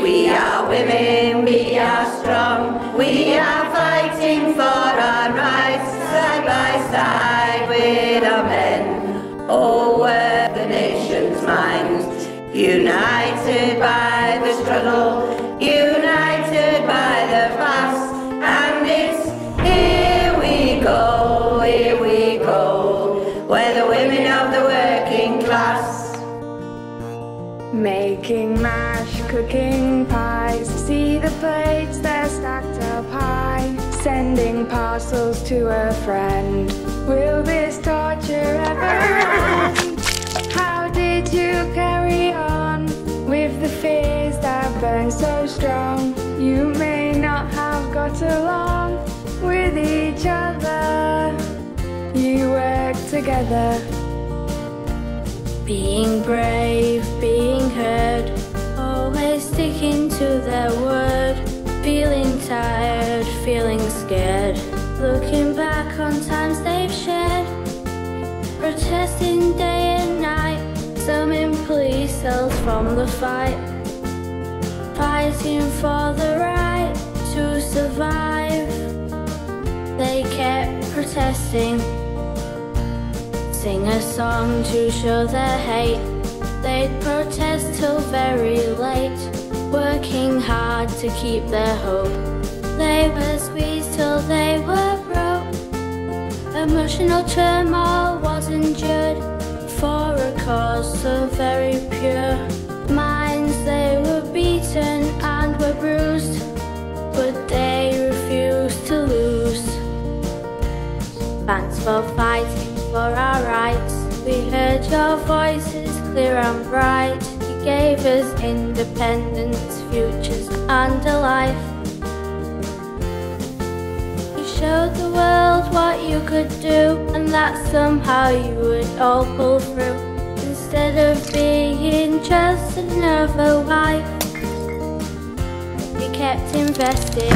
We are women, we are strong, we are fighting for our rights, side by side with our men. All work the nation's mind, united by the struggle, united by the past, and it's here we go, we're the women of the working class. Making mash, cooking pies, see the plates, they're stacked up high. Sending parcels to a friend, will this torture ever end? How did you carry on with the fears that burn so strong? You may not have got along with each other, you work together. Being brave, being heard, always sticking to their word. Feeling tired, feeling scared, looking back on times they've shared. Protesting day and night, some in police cells from the fight. Fighting for the right to survive. They kept protesting. Sing a song to show their hate. They'd protest till very late, working hard to keep their hope. They were squeezed till they were broke. Emotional turmoil was endured for a cause so very pure. Minds they were beaten and were bruised, but they refused to lose. Thanks for fighting for our rights. We heard your voices clear and bright. You gave us independence, futures and a life. You showed the world what you could do, and that somehow you would all pull through. Instead of being just another wife, you kept investing.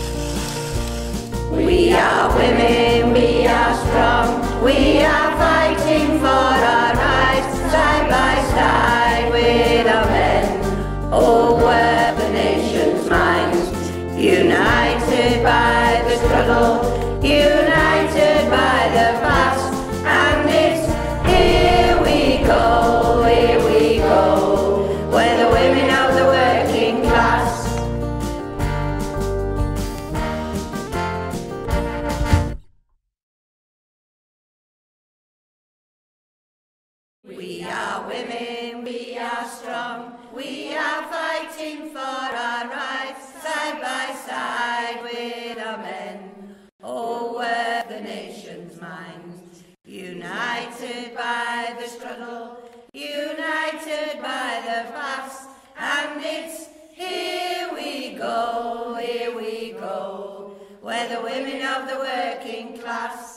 We are women, we are strong, we are fighting for our rights, side by side with our men. All work the nation's mind, united by the struggle, united by the past, and it's here we go, we're the women of the working class. We are women, we are strong, we are fighting for our rights, side by side with our men. All work the nation's mind, united by the struggle, united by the past, and it's here we go, we're the women of the working class.